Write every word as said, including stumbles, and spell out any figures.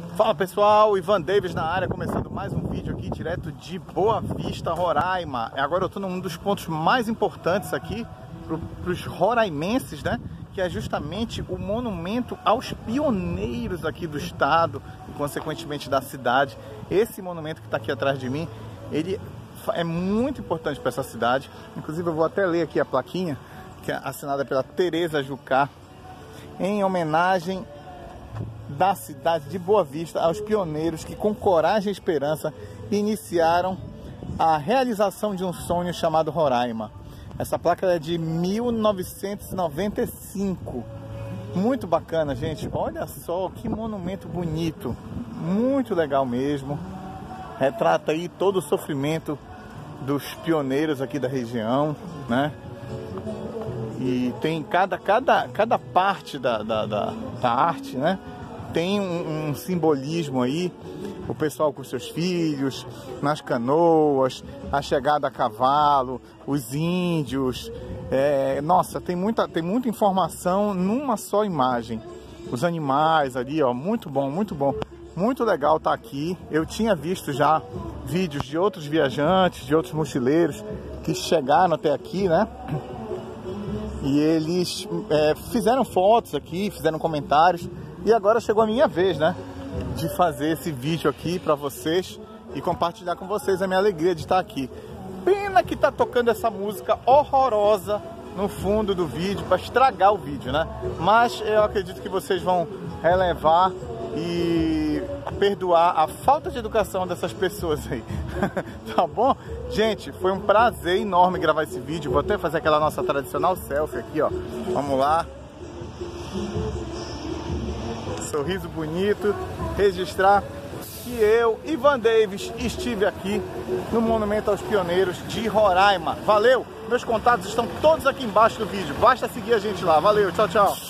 Fala pessoal, Ivan Davis na área, começando mais um vídeo aqui direto de Boa Vista, Roraima. Agora eu estou num dos pontos mais importantes aqui para os roraimenses, né? Que é justamente o monumento aos pioneiros aqui do estado e consequentemente da cidade. Esse monumento que está aqui atrás de mim, ele é muito importante para essa cidade. Inclusive eu vou até ler aqui a plaquinha, que é assinada pela Tereza Jucá, em homenagem da cidade de Boa Vista aos pioneiros que com coragem e esperança iniciaram a realização de um sonho chamado Roraima. Essa placa é de mil novecentos e noventa e cinco. Muito bacana, gente. Olha só que monumento bonito. Muito legal mesmo. Retrata aí todo o sofrimento dos pioneiros aqui da região, né? E tem cada, cada, cada parte da, da, da, da arte, né? Tem um, um simbolismo aí, o pessoal com seus filhos, nas canoas, a chegada a cavalo, os índios, é, nossa, tem muita, tem muita informação numa só imagem. Os animais ali, ó, muito bom, muito bom, muito legal estar aqui. Eu tinha visto já vídeos de outros viajantes, de outros mochileiros que chegaram até aqui, né? E eles é, fizeram fotos aqui, fizeram comentários. E agora chegou a minha vez, né, de fazer esse vídeo aqui para vocês e compartilhar com vocês a minha alegria de estar aqui. Pena que tá tocando essa música horrorosa no fundo do vídeo para estragar o vídeo, né? Mas eu acredito que vocês vão relevar e perdoar a falta de educação dessas pessoas aí. Tá bom? Gente, foi um prazer enorme gravar esse vídeo. Vou até fazer aquela nossa tradicional selfie aqui, ó. Vamos lá. Sorriso bonito, registrar que eu, Ivan Davis, estive aqui no Monumento aos Pioneiros de Roraima. Valeu! Meus contatos estão todos aqui embaixo do vídeo, basta seguir a gente lá. Valeu, tchau, tchau!